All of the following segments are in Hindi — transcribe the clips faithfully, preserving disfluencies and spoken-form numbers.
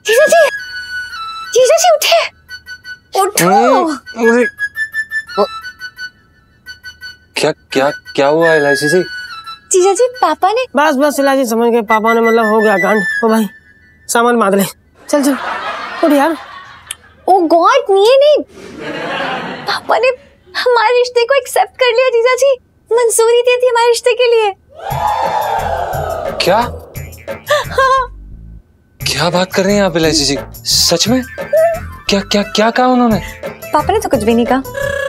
जीजाजी, जीजाजी उठे, उठो। क्या क्या क्या हुआ इलायची जी? जीजाजी पापा ने। बस बस इलायची समझ गए, पापा ने मतलब हो गया कांड। ओ भाई सामान बांध ले, चल चल उठ यार। ओ गॉड, नहीं नहीं, पापा ने हमारे रिश्ते को एक्सेप्ट कर लिया जीजाजी, मंजूरी दी थी हमारे रिश्ते के लिए। क्या? हाँ। क्या बात कर रही हैं आप इलायची जी? सच में? क्या क्या क्या कहा उन्होंने? पापा ने तो कुछ भी नहीं कहा।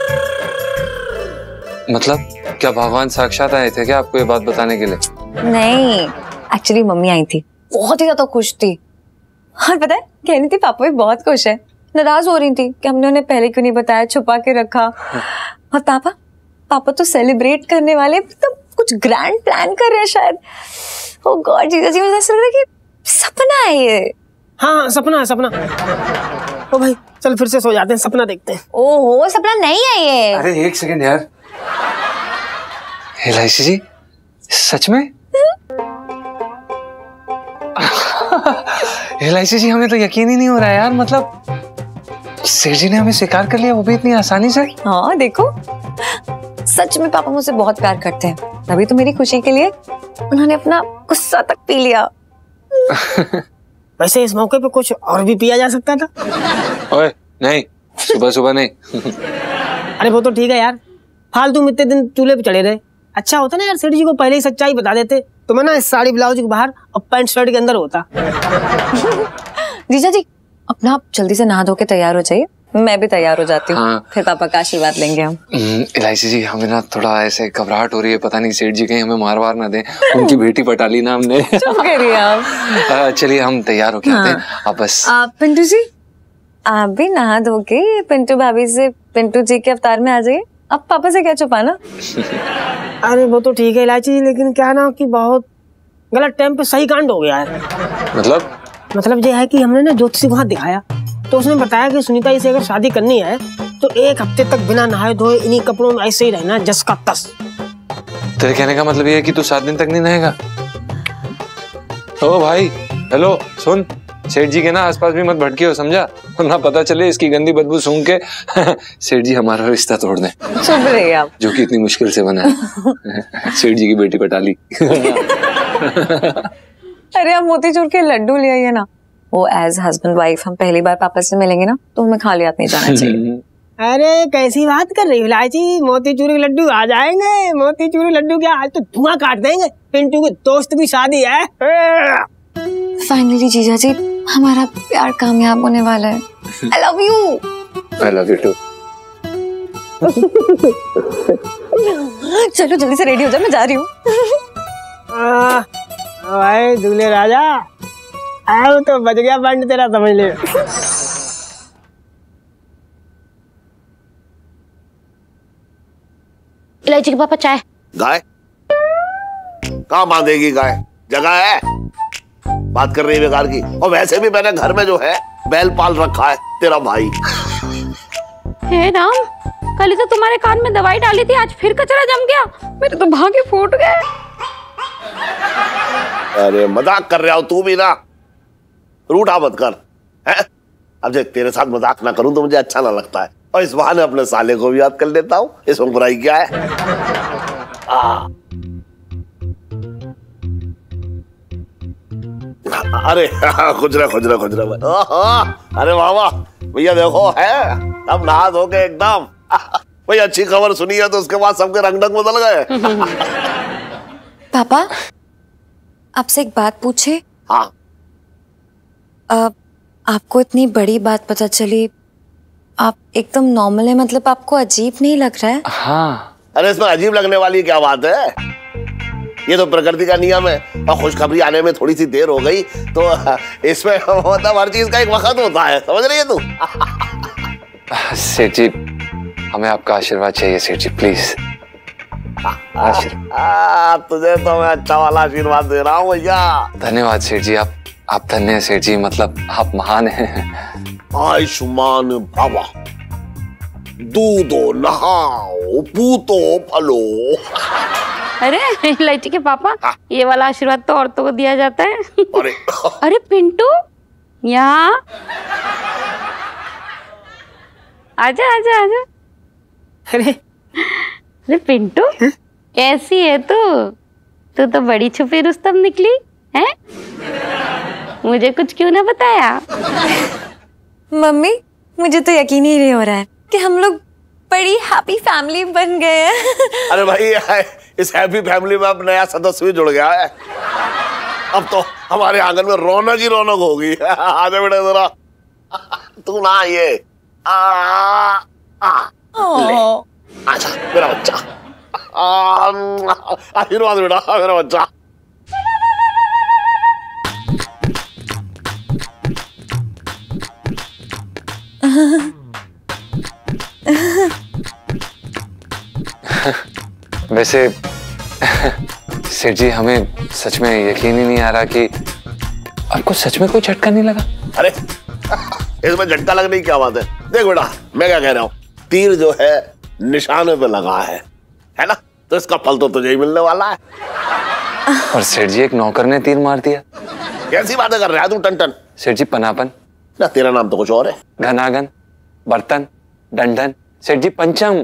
मतलब क्या भगवान साक्षात आए थे क्या आपको ये बात बताने के लिए? नहीं, एक्चुअली मम्मी आई थी, बहुत ही ज्यादा खुश थी। और पता है, कह रही थी पापा भी बहुत खुश है, नाराज हो रही थी कि हमने उन्हें पहले क्यों नहीं बताया, छुपा के रखा। और पापा पापा तो सेलिब्रेट करने वाले, मतलब कुछ ग्रैंड प्लान कर रहे हैं शायद। ओह गॉड जीजाजी, मुझे ऐसा लग रहा है कि सपना है ये। हाँ सपना है, सपना। ओ भाई चल फिर से सो जाते हैं, सपना देखते हैं। ओहो सपना नहीं है ये। अरे एक सेकंड यार, इलायची जी सच में? इलायची जी हमें तो यकीन ही नहीं हो रहा है यार, मतलब सेठ जी ने हमें स्वीकार कर लिया, वो भी इतनी आसानी से। हाँ देखो, सच में पापा मुझसे बहुत प्यार करते हैं, तभी तो मेरी खुशी के लिए उन्होंने अपना गुस्सा तक पी लिया। वैसे इस मौके पे कुछ और भी पिया जा सकता था। ओए नहीं, सुबह सुबह नहीं। अरे वो तो ठीक है यार, फालतू में इतने दिन चूल्हे पे चढ़े रहे। अच्छा होता ना यार सेठ जी को पहले ही सच्चाई बता देते, तो मैं ना इस साड़ी ब्लाउज के बाहर और पैंट शर्ट के अंदर होता। जीजा जी अपना आप जल्दी से नहा धो के तैयार हो जाइए, मैं भी तैयार हो जाती हूँ। हाँ। फिर पापा का आशीर्वाद लेंगे हम। इलायची जी हमें ना थोड़ा ऐसे घबराहट हो रही है, पता नहीं सेठ जी कहीं हमें मार वार ना दें, उनकी बेटी पटा ली ना हमने। चुप करिए आप। चलिए हम तैयार होके आते हैं। आप बस पिंटू जी आप भी नहा धो के पिंटू भाभी से पिंटू जी के अवतार में आ जाइए, अब पापा से क्या छुपाना। अरे वो तो ठीक है इलायची, लेकिन क्या ना कि बहुत गलत टाइम पे सही कांड हो गया है। मतलब मतलब ये है कि हमने ना ज्योतिषी को हाथ दिखाया, तो उसने बताया कि सुनीता जी से अगर शादी करनी है तो एक हफ्ते तक बिना नहाए धोए इन्हीं कपड़ों में ऐसे ही रहना, जस का तस। तेरे कहने का मतलब ये है कि तू सात दिन तक नहीं नहाएगा? ओ भाई हेलो सुन, सेठ जी के ना आसपास भी मत भटकी हो, समझा? ना पता चले इसकी गंदी बदबू सूंघ के सेठ जी हमारा रिश्ता तोड़ दें। चुप रहिए आप, जो कि इतनी मुश्किल से बना है। सेठ जी की बेटी पटा ली। अरे आप मोतीचूर के लड्डू ले आइए ना, वो एज हस्बैंड वाइफ हम पहली बार पापा से मिलेंगे ना, तो हमें खाली हाथ नहीं जाना चाहिए। अरे कैसी बात कर रही हो इलायची, मोतीचूर के लड्डू आ जाएंगे। मोतीचूर के लड्डू क्या, आज तो धुआं काट देंगे। पिंटू के दोस्त की शादी है। फाइनली जीजा जी हमारा प्यार कामयाब होने वाला है। I love you. I love you too. चलो जल्दी से रेडी हो जाओ, मैं जा रही हूँ। भाई दूल्हे राजा, आओ तो बच गया बंड तेरा, समझ ले। इलायची के पापा चाय। गाय कहाँ बांधेगी गाय, जगह है, बात कर रही है बेकार की। और वैसे भी मैंने घर में जो है बैल पाल रखा है, तेरा भाई। हे राम, कल ही तो तुम्हारे कान में दवाई डाली थी, आज फिर कचरा जम गया, मेरे तो भागे फूट गए। अरे मजाक कर रहा हो तू भी ना, रूठा मत कर है? अब जब तेरे साथ मजाक ना करूं तो मुझे अच्छा ना लगता है, और इस बहाने अपने साले को भी याद कर लेता हूँ, इसमें बुराई क्या है? आ, अरे खुजरा खुजरा खुजरा अरे वाह वाह भैया, देखो है अब नहा धो के एकदम। भाई अच्छी खबर सुनी है तो उसके बाद सबके रंग ढंग बदल गए। पापा आपसे एक बात पूछे? हाँ। अब आपको इतनी बड़ी बात पता चली, आप एकदम नॉर्मल है, मतलब आपको अजीब नहीं लग रहा है? हाँ। अरे इसमें अजीब लगने वाली क्या बात है, ये तो प्रकृति का नियम है, और खुशखबरी आने में थोड़ी सी देर हो गई तो इसमें मतलब हर चीज का एक वक्त होता है, समझ रही है तू? सेठ जी हमें आपका आशीर्वाद चाहिए सेठ जी, प्लीज। आशीर्वाद? तुझे तो मैं अच्छा वाला आशीर्वाद दे रहा हूँ भैया। धन्यवाद सेठ जी, आप आप धन्य हैं सेठ जी, मतलब आप महान हैं। आयुष्मान भव, दूधो नहाओ पूतो फलो। अरे इलायची के पापा, ये वाला आशीर्वाद तो औरतों को दिया जाता है। अरे अरे पिंटू, यहाँ आजा आजा आजा। अरे अरे पिंटू, कैसी है तू? तू तो बड़ी छुपी रुस्तम निकली है। मुझे कुछ क्यों ना बताया? मम्मी, मुझे तो यकीन ही नहीं हो रहा है कि हम लोग बड़ी हैप्पी फैमिली बन गए हैं। अरे भाई, इस हैप्पी फैमिली में अब नया सदस्य भी जुड़ गया है। अब तो हमारे आंगन में रौनक ही रौनक होगी। आजा बेटा जरा, तू ना ये आ, आ, आजा मेरा बच्चा, आशीर्वाद बेटा मेरा बच्चा। वैसे सेठ जी, हमें सच में यकीन ही नहीं आ रहा कि आपको सच में कोई झटका नहीं लगा। अरे इसमें झटका लगने की क्या बात है? देख बेटा, मैं क्या कह रहा हूँ, तीर जो है निशाने पे लगा है, है ना? तो इसका फल तो तुझे ही मिलने वाला है। और सेठ जी, एक नौकर ने तीर मार दिया। कैसी बातें कर रहा है तू टन-टन? सेठ जी, पनापन ना, तेरा नाम तो कुछ और है। घनागन, बर्तन, डंडन। सेठ जी, पंचम।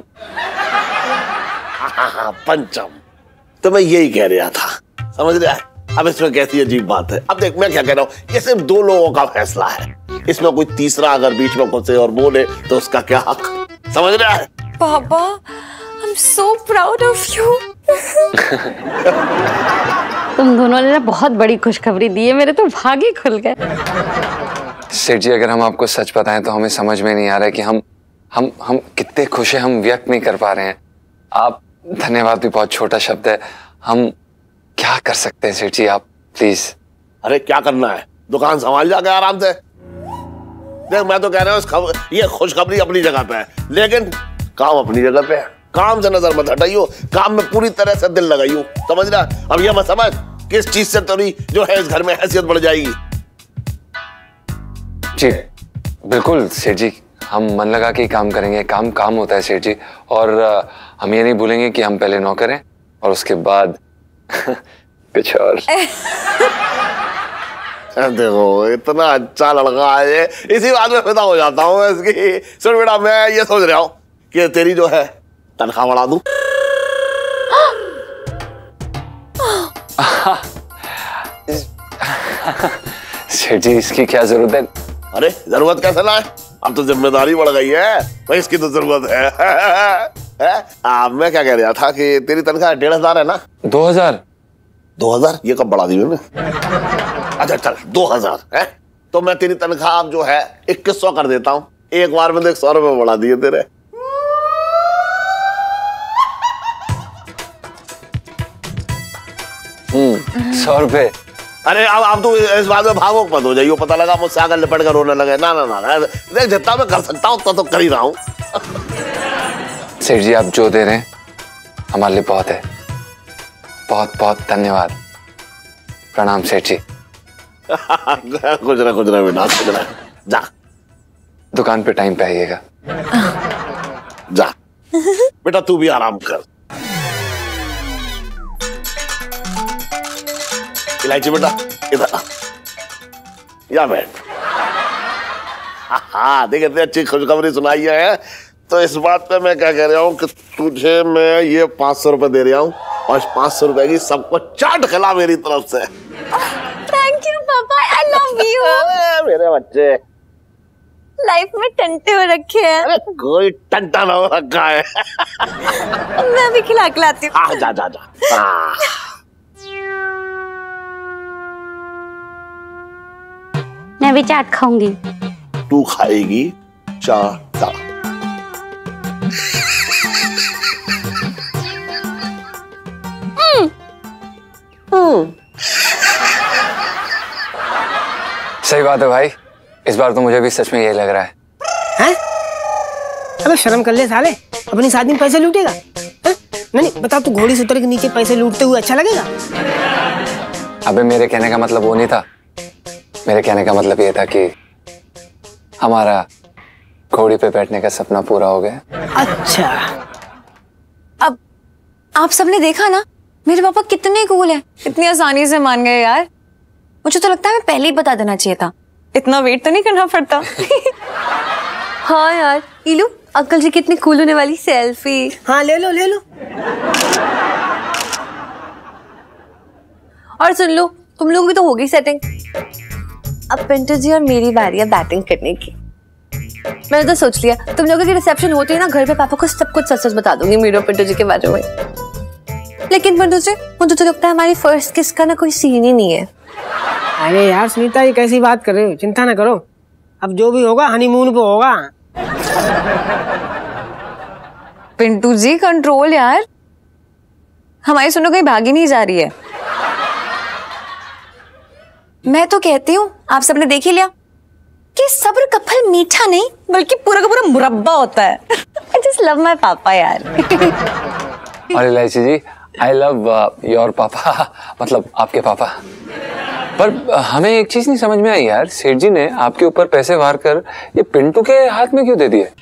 हाँ हाँ, पंचम। तो मैं यही कह रहा था, समझ रहा है? अब इसमें कैसी अजीब बात है। अब देख, मैं क्या कह रहा हूँ, ये सिर्फ दो लोगों का फैसला है। इसमें कोई तीसरा अगर बीच में घुसे और बोले तो उसका क्या हक? समझ रहा है? पापा, I am so proud of you. तुम दोनों ने ना बहुत बड़ी खुशखबरी दी है, मेरे तो भाग ही खुल गए। सेठ जी, अगर हम आपको सच बताएं तो हमें समझ में नहीं आ रहा है कि हम हम हम कितने खुश हैं, हम व्यक्त नहीं कर पा रहे हैं। आप, धन्यवाद भी बहुत छोटा शब्द है। हम क्या कर सकते हैं सेठ जी, आप प्लीज। अरे क्या करना है, दुकान संभाल जाके आराम से। देख, मैं तो कह रहा हूँ, खबर, ये खुशखबरी अपनी जगह पे है, लेकिन काम अपनी जगह पे है। काम से नजर मत हटाइयो, काम में पूरी तरह से दिल लगाइयो, समझ रहा? अब ये मत समझ किस चीज से तेरी जो है इस घर में हैसियत बढ़ जाएगी। जी बिल्कुल सेठ जी, हम मन लगा के काम करेंगे। काम काम होता है सेठ जी, और हम ये नहीं भूलेंगे कि हम पहले नौकर हैं और उसके बाद कुछ और। देखो, इतना अच्छा लड़का है ये, इसी बात में फिदा हो जाता हूँ इसकी। सुन बेटा, मैं ये सोच रहा हूँ कि तेरी जो है तनख्वाह बढ़ा दूं। सेठ जी, इसकी क्या जरूरत है? अरे जरूरत कैसे ना है, अब तो जिम्मेदारी बढ़ गई है भाई, इसकी तो जरूरत है, है? आ, मैं क्या कह रहा था कि तेरी तनख्वाह डेढ़ हजार है ना? दो हजार? दो हजार ये कब बढ़ा दी मैंने? अच्छा चल, दो हजार है तो मैं तेरी तनख्वाह अब जो है इक्कीस सौ कर देता हूँ। एक बार में देख, सौ रुपए बढ़ा दिए तेरे। हम्म सौ रुपए? अरे अब अब तो इस बात में भावुक मत हो जाइयो, पता लगा मुझसे आकर लिपट कर रोने लगे। ना ना ना, देख जितना मैं कर सकता हूँ उतना तो कर ही रहा हूँ। सेठ जी, आप जो दे रहे हैं हमारे लिए बहुत है। बहुत बहुत धन्यवाद। प्रणाम सेठ जी। गुजरा गुजरा बेटा, गुजरा। जा दुकान पे टाइम पे आइएगा। जा बेटा, तू भी आराम कर। इलायची बेटा, इधर या बैठ। हाँ देख, इतनी अच्छी खुशखबरी सुनाई है, तो इस बात पे मैं क्या कह रहा हूँ कि तुझे मैं ये पांच सौ रुपए दे रहा हूँ, और इस पांच सौ रुपए की सबको चाट खिला मेरी तरफ से। थैंक यू पापा, आई लव यू। मेरे बच्चे लाइफ में टंटे हो रखे हैं। अरे कोई टंटा ना हो रखा है। मैं भी खिला खिलाती हूँ। हाँ जा जा जा। हाँ। मैं भी चाट खाऊंगी। तू खाएगी चाट? सही बात है भाई, इस बार तो मुझे भी सच में यही लग रहा है। हैं? अबे शर्म कर ले साले, अपनी शादी में पैसे लूटेगा? हैं? नहीं नहीं बता, तू घोड़ी से उतर के नीचे पैसे लूटते हुए अच्छा लगेगा? अबे मेरे कहने का मतलब वो नहीं था, मेरे कहने का मतलब ये था कि हमारा घोड़ी पे बैठने का सपना पूरा हो गया। अच्छा, अब आप सबने देखा ना मेरे पापा कितने कूल हैं, इतनी आसानी से मान गए यार। मुझे तो लगता है मैं पहले ही बता देना चाहिए था, इतना वेट तो नहीं करना पड़ता। हाँ यार, इलू अंकल जी कितनी कूल होने वाली सेल्फी। हाँ ले लो ले लो। और सुन लो, तुम लोग भी तो होगी सेटिंग। अब पिंटू जी और मेरी बारी है बैटिंग करने की। मैंने तो सोच लिया, तुम लोगों की रिसेप्शन होती है ना, घर पे पापा को सब कुछ सच सच बता दूंगी मेरे और पिंटू जी के बारे में। लेकिन पिंटू जी, मुझे तो लगता है हमारी फर्स्ट किस का ना कोई सीन ही नहीं है। अरे यार सुनीता, ये कैसी बात कर रहे हो? चिंता ना करो, अब जो भी होगा हनीमून पे होगा। पिंटू जी कंट्रोल यार, हमारी सुनो कहीं भागी नहीं जा रही है। मैं तो कहती हूँ आप सबने देख ही लिया कि सब्र का फल मीठा नहीं बल्कि पूरा का पूरा मुरब्बा होता है। I just love my पापा यार। और इलायची जी, आई लव योर पापा, मतलब आपके पापा। पर हमें एक चीज नहीं समझ में आई यार, सेठ जी ने आपके ऊपर पैसे वार कर ये पिंटू के हाथ में क्यों दे दिए?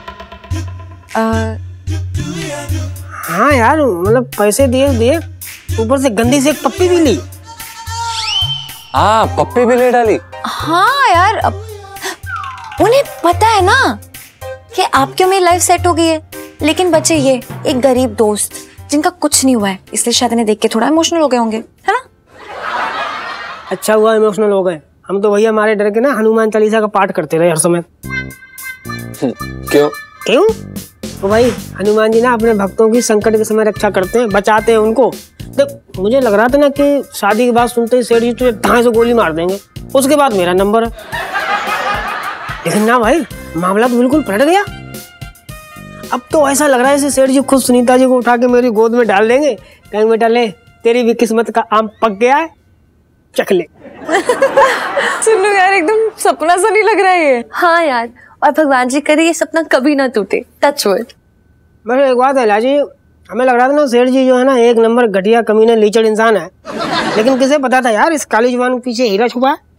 uh, हाँ यार, मतलब पैसे दिए दिए, ऊपर से गंदी से एक पप्पी भी ली। हाँ, पप्पी भी ले डाली। हाँ यार, अब उन्हें पता है ना कि आपके में लाइफ सेट हो गई है, लेकिन बचे ये एक गरीब दोस्त जिनका कुछ नहीं हुआ है, इसलिए शायद इन्हें देख के थोड़ा इमोशनल हो गए होंगे, है ना? अच्छा हुआ इमोशनल हो गए, हम तो भैया हमारे डर के ना हनुमान चालीसा का पाठ करते रहे हर समय। क्यों क्यों? तो भाई हनुमान जी ना अपने भक्तों की संकट के समय रक्षा करते हैं, बचाते हैं उनको। देख मुझे लग रहा था ना कि शादी की बात सुनते ही सेठ जी तुझे ढाई से गोली मार देंगे, उसके बाद मेरा नंबर है। लेकिन ना भाई, मामला तो बिल्कुल पलट गया। अब तो ऐसा लग रहा है जैसे सेठ जी खुद सुनीता जी को उठा के मेरी गोद में डाल देंगे, कहेंगे बेटा ले, तेरी भी किस्मत का आम पक गया है, चख ले। सुनो यार, एकदम सपना सा नहीं लग रहा है ये। हाँ यार, और भगवान जी करे ये सपना कभी ना टूटे, टच वुड। बस एक बात है लाजी, हमें लग रहा था ना सेठ जी जो है ना एक नंबर घटिया कमीना लीचड़ इंसान है, लेकिन किसे पता था यार इस काली जुबान के पीछे हीरा छुपा है।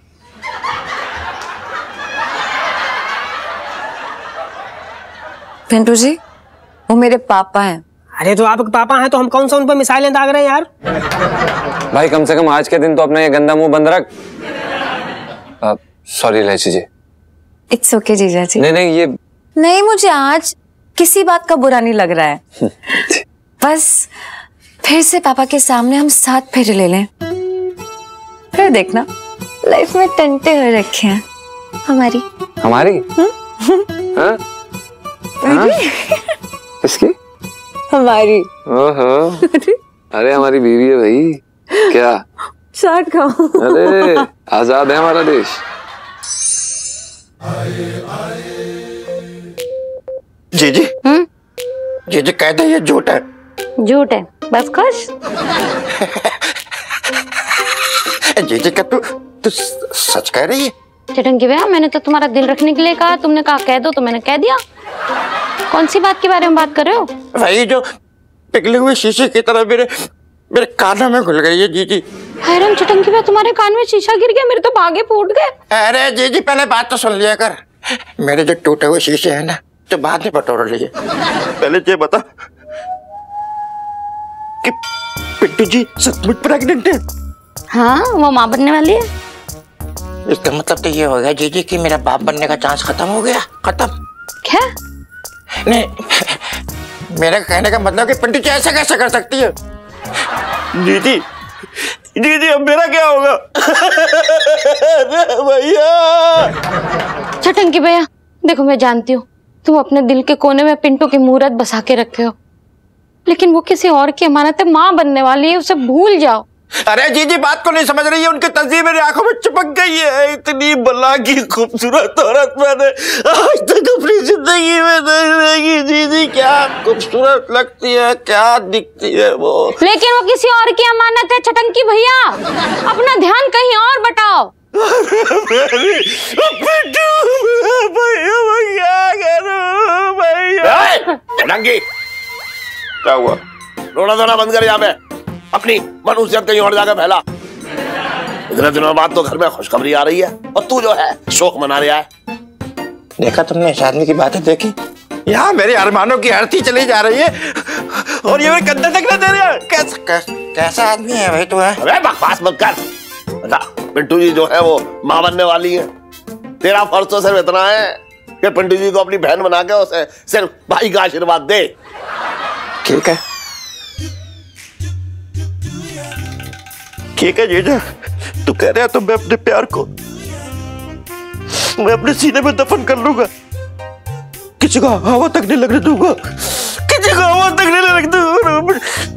पिंटू जी, वो मेरे पापा हैं। अरे तो आपके पापा हैं तो हम कौन सा उन पर मिसाइलें दाग रहे हैं यार? भाई कम से कम आज के दिन तो अपना ये गंदा मुंह बंद रख। सॉरी इलायची जी। इट्स ओके जीजा जी। नहीं नहीं, ये नहीं, मुझे आज किसी बात का बुरा नहीं लग रहा है। बस फिर से पापा के सामने हम साथ फेरे ले लें, फिर देखना लाइफ में टंटे हो रखे हैं हमारी। हमारी? हाँ? हाँ? किसकी? हमारी। ओहो, अरे हमारी बीवी है भाई। क्या चाट खाओ। अरे आजाद है हमारा देश। जी जी हम्म जी जी कहते हैं ये झूठ है। झूठ है, बस खुश। जी जी क्या तू तू सच कह रही है? चटंकी भैया, मैंने तो तुम्हारा दिल रखने के लिए कहा, तुमने कहा कह दो तो मैंने कह दिया। कौन सी बात के बारे में बात कर रहे हो? वही जो पिघले हुए शीशे की तरह मेरे मेरे कानों में घुल गई है जी जी। हैरान चटंकी भैया, तुम्हारे कान में शीशा गिर गया, मेरे तो भागे फूट गए। अरे जी जी पहले बात तो सुन लिया कर। मेरे जो टूटे हुए शीशे हैं ना तो बाद में बटोर लिए। पहले ये बता कि पिंटू जी सचमुच प्रेग्नेंट है? हाँ, वो माँ बनने वाली है। इसका मतलब तो ये हो गया जी जी कि मेरा बाप बनने का चांस खत्म हो गया। खत्म क्या? नहीं, मेरा कहने का मतलब कि पिंटू जी ऐसा कैसे कर सकती है? जी जी जी जी अब मेरा क्या होगा? भैया चटंकी भैया देखो, मैं जानती हूँ तुम अपने दिल के कोने में पिंटू की मूरत बसा के रखे हो, लेकिन वो किसी और की अमानत है, माँ बनने वाली है, उसे भूल जाओ। अरे जी जी बात को नहीं समझ रही है, उनकी तस्वीर मेरी आंखों में चिपक गई है। इतनी बला की खूबसूरत औरत मैंने आज तक अपनी जिंदगी में नहीं देखी। जी जी क्या खूबसूरत लगती है, क्या दिखती है वो। लेकिन वो किसी और की अमानत है चटंकी भैया, अपना ध्यान कहीं और बटाओ। क्या हुआ? रोना धोना बंद कर, यहाँ पे अपनी मनुष्यत कहीं और जाकर फैला। इतने दिनों बाद तो घर में खुशखबरी आ रही है और तू जो है शोक मना रहा है। देखा तुमने इस आदमी की बातें देखी? यहाँ मेरे अरमानों की आरती चली जा रही है और ये मेरे कंधे तक न दे रहा है। कैसा कैसा कैसा आदमी है भाई तू? है अबे बकवास मत कर। बता, पिंटू जी जो है वो माँ बनने वाली है। तेरा फर्ज तो सिर्फ इतना है कि पिंटू जी को अपनी बहन बना के उसे सिर्फ भाई का आशीर्वाद दे। ठीक है ठीक है जीजा, तू कह रहा है तो मैं अपने प्यार को मैं अपने सीने में दफन कर लूंगा, किसी का हवा तक नहीं लगने दूंगा, किसी का हवा तक नहीं लगने दूंगा।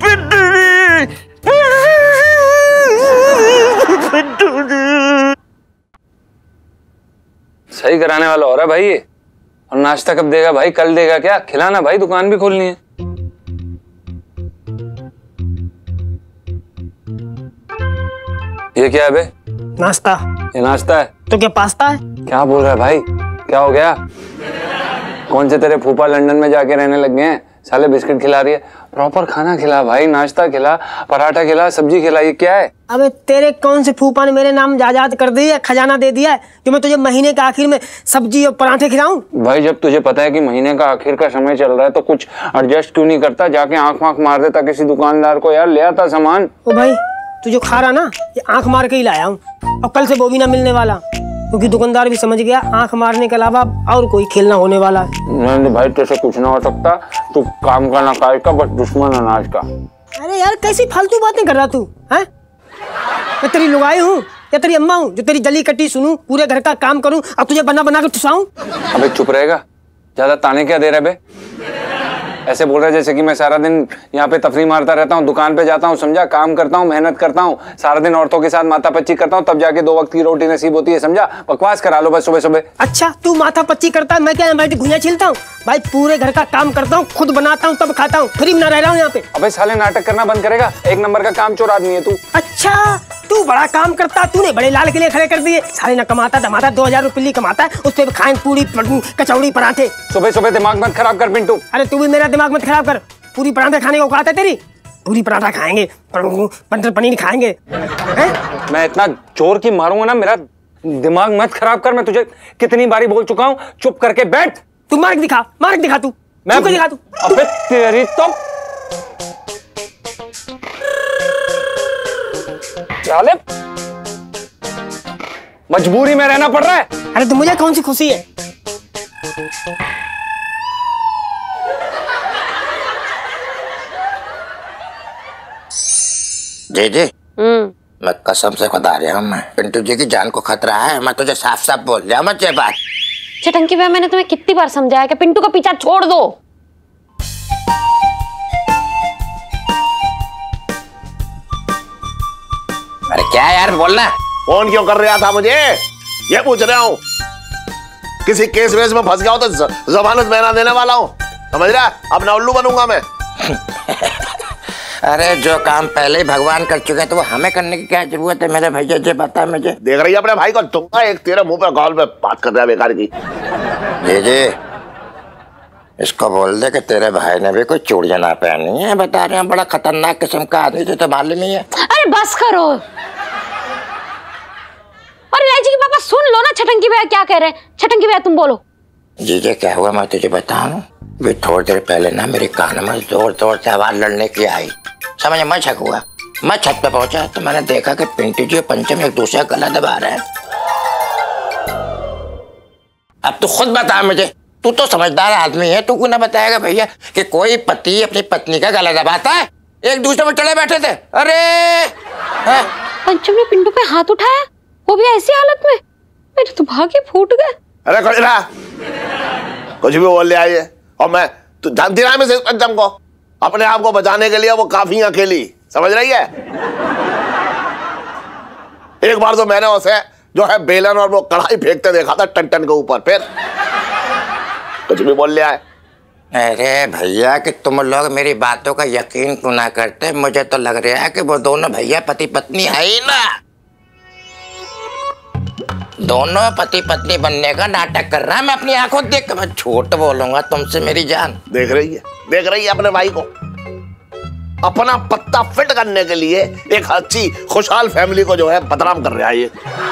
सही कराने वाला हो रहा है भाई ये। और नाश्ता कब देगा भाई? कल देगा क्या? खिलाना भाई, दुकान भी खोलनी है। ये क्या है बे? नाश्ता। ये नाश्ता है तो क्या पास्ता है? क्या बोल रहा है भाई? क्या हो गया? कौन से तेरे फूफा लंदन में जाके रहने लग गए हैं? साले बिस्किट खिला रही है। प्रॉपर खाना खिला भाई, नाश्ता खिला, पराठा खिला, सब्जी खिला। ये क्या है? अबे तेरे कौन से फूफा ने मेरे नाम जायदाद कर दी है, खजाना दे दिया है जो मैं तुझे महीने के आखिर में सब्जी और पराठे खिलाऊं? भाई जब तुझे पता है कि महीने का आखिर का समय चल रहा है तो कुछ एडजस्ट क्यों नहीं करता? जाके आंख वाँख मार देता किसी दुकानदार को, यार ले आता सामान। ओ भाई तू जो खा रहा ना, ये आंख मार के ही लाया हूँ, और कल से वो भी ना मिलने वाला, क्योंकि दुकानदार भी समझ गया आंख मारने के अलावा और कोई खेलना होने वाला है। नहीं भाई तेरे से कुछ ना हो सकता, तू काम का ना काज का, बस दुश्मन अनाज का। अरे यार कैसी फालतू बातें कर रहा तू हैं? मैं तेरी लुगाई हूँ या तेरी अम्मा हूँ जो तेरी जली कट्टी सुनूं, पूरे घर का काम करूं और तुझे बना बना के ठुसाऊं? अबे चुप रहेगा, ज्यादा ताने क्या दे रहे बे? ऐसे बोल रहे जैसे कि मैं सारा दिन यहाँ पे तफरी मारता रहता हूँ, दुकान पे जाता हूँ, समझा, काम करता हूँ, मेहनत करता हूँ, सारा दिन औरतों के साथ माथा पच्ची करता हूँ, तब जाके दो वक्त की रोटी नसीब होती है, समझा? बकवास करा लो बस सुबह सुबह। अच्छा तू माथा पच्ची करता है, मैं क्या बैठ घुइयां छिलता हूँ? भाई पूरे घर का काम करता हूँ, खुद बनाता हूँ, तब खाता हूँ, फ्री में ना रह रहा हूँ यहाँ पे। अबे साले नाटक करना बंद करेगा? एक नंबर का काम चोर आदमी है तू। अच्छा तू बड़ा काम करता, तूने बड़े लाल के लिए खड़े कर दिए, साले ना कमाता धमाता दो हजार रुपये कमाता है, उस पर खाएं पूरी कचौड़ी पराठे। सुबह सुबह दिमाग मत खराब कर पिंटू। अरे तू भी मेरा दिमाग मत खराब कर। पूरी पराठे खाने को औकात है तेरी? पूरी पराठा खाएंगे, मटर पनीर खाएंगे हैं? मैं इतना जोर की मारूंगा ना, मेरा दिमाग मत खराब कर। मैं तुझे कितनी बारी बोल चुका हूँ, चुप करके बैठ। तू मार्क दिखा, मार्क दिखा, तू मैं दिखा तू। अबे तेरी तो साले मजबूरी में रहना पड़ रहा है। अरे तो मुझे कौन सी खुशी है? जी जी मैं कसम से बता रहा हूँ, मैं पिंटू जी की जान को खतरा है, मैं तुझे साफ साफ बोल रहा हूँ, मत ये बात। चटंकी भाई मैंने तुम्हें कितनी बार समझाया कि पिंटू का पीछा छोड़ दो। अरे क्या यार बोलना? फोन क्यों कर रहा था मुझे, ये पूछ रहा हूँ। किसी केस वेस में फंस गया हो तो जमानत मैं ना देने वाला हूँ, समझ रहा? अब ना उल्लू बनूंगा मैं। अरे जो काम पहले ही भगवान कर चुके हैं तो वो हमें करने की क्या जरूरत है मेरे भैया? जी बता मुझे। देख रही है अपने भाई को? तुम एक तेरे मुंह पे कॉल पे बात कर रहा है बेकार की। जी जी इसको बोल दे कि तेरे भाई ने भी कोई चूड़ियां ना पहनी है, बता रहे हैं बड़ा खतरनाक किस्म का आदमी तो मालूम ही है। अरे बस करो। और इलायची के पापा सुन लो ना छटंकी भैया क्या कह रहे हैं। छटंकी भैया तुम बोलो। जीजे क्या हुआ मैं तुझे बताऊं? वे थोड़ी देर पहले ना मेरे कान में जोर जोर से आवाज लड़ने की आई, समझ? मैं छक हुआ, मैं छत पे पहुंचा तो मैंने देखा कि पिंटू जी और पंचम एक दूसरे का गला दबा रहे हैं। अब तू खुद बता मुझे, तू तो समझदार आदमी है, तू क्यों ना बताएगा भैया कि कोई पति अपनी पत्नी का गला दबाता है? एक दूसरे में चढ़े बैठे थे। अरे है? पंचम ने पिंटू पे हाथ उठाया, वो भी ऐसी हालत में, मेरे तो भाग्य फूट गए। अरे खड़ीरा कुछ भी बोल ले आई है, और मैं तू जानती रहा मैं पंचम को, अपने आप को बचाने के लिए वो काफी अकेली, समझ रही है? एक बार तो मैंने उसे जो है बेलन और वो कढ़ाई फेंकते देखा था टन टन के ऊपर, फिर कुछ भी बोल ले आए। अरे भैया कि तुम लोग मेरी बातों का यकीन क्यों ना करते? मुझे तो लग रहा है कि वो दोनों भैया पति पत्नी है ही ना, दोनों पति पत्नी बनने का नाटक कर रहा है। मैं अपनी आंखों देख कर मैं झूठ बोलूंगा तुमसे मेरी जान? देख रही है, देख रही है अपने भाई को अपना पत्ता फिट करने के लिए एक अच्छी खुशहाल फैमिली को जो है बदनाम कर रहा है ये।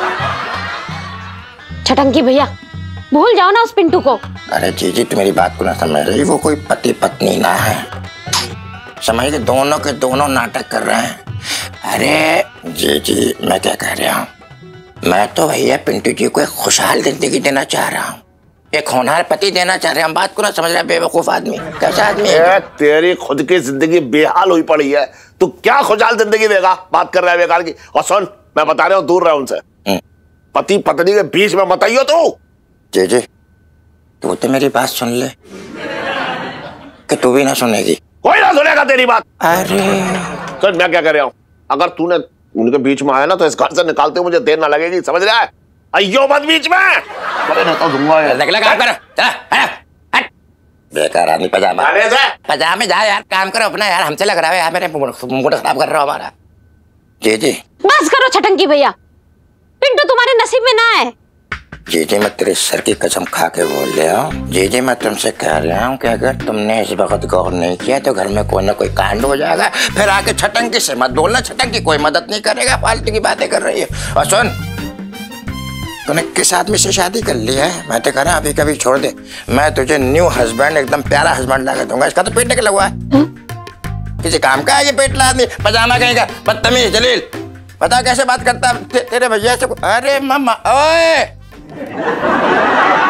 छटंकी भैया भूल जाओ ना उस पिंटू को। अरे जी जी तुम्हारी बात को ना समझ रही, वो कोई पति पत्नी ना है, समझ के दोनों के दोनों नाटक कर रहे हैं। अरे जी जी मैं क्या कह रहा हूँ, मैं तो भैया पिंटू जी को एक खुशहाल जिंदगी देना चाह रहा हूँ, एक होनहार पति देना चाह रहे हैं। हम बात को ना समझ रहे, बेवकूफ आदमी कैसा आदमी है? तेरी खुद की जिंदगी बेहाल हुई पड़ी है, तू क्या खुशहाल जिंदगी देगा? बात कर रहा है बेकार की। और सुन, मैं बता रहा हूँ, दूर रह उनसे, पति पत्नी के बीच में मत आइयो तू। जी जी तू तो मेरी बात सुन ले कि तू भी ना सुनेगी। कोई ना सुनेगा तेरी बात। अरे सुन, मैं क्या कर रहा हूँ, अगर तूने उनके बीच में आया ना तो इस घर से निकालते मुझे देर ना लगेगी, समझ रहा है? अयो मत बीच में, अरे नहीं तो दूंगा यार। निकला काम करो, चला हट बेकार आदमी। पजामा पजामे जा यार, काम करो अपना यार, हमसे लग रहा है यार, मेरे मूड खराब कर रहा हो हमारा। जी जी बस करो छटंकी भैया, पिंटू तुम्हारे नसीब में ना है। जी जी मैं तेरे सर की कसम खा के बोल रहा हूँ। जी जी मैं तुमसे कह रहा हूँ कि अगर तुमने इस वक्त गौर नहीं किया तो घर में कोई ना कोई कांड हो जाएगा। फिर आके छटंकी से मत बोलना, छटंकी कोई मदद नहीं करेगा, फालतू की बातें कर रही है। और सुन, तूने किस आदमी से शादी कर ली है? मैं तो कह रहा अभी कभी छोड़ दे, मैं तुझे न्यू हस्बैंड, एकदम प्यारा हस्बैंड ला के दूंगा। इसका तो पेट निकला हुआ है, किसी काम का है ये पेट ला आदमी? पजामा कहेगा, बदतमीज जलील। बता कैसे बात करता ते, तेरे भैया से? अरे मामा ओए